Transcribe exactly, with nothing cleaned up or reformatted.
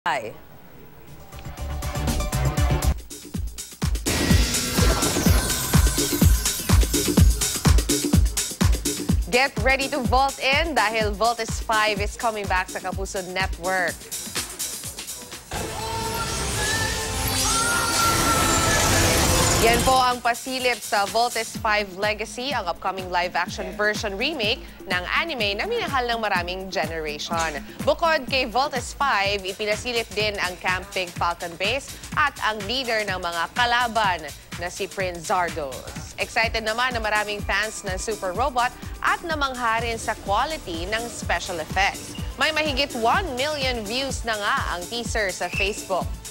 Hi. Get ready to vault in dahil Voltes five is coming back sa Kapuso Network. Yan po ang pasilip sa Voltes five Legacy, ang upcoming live-action version remake ng anime na minahal ng maraming generation. Bukod kay Voltes five, ipinasilip din ang Camp Pig Falcon Base at ang leader ng mga kalaban na si Prince Zardos. Excited naman na maraming fans ng Super Robot at namangha rin sa quality ng special effects. May mahigit one million views na nga ang teaser sa Facebook.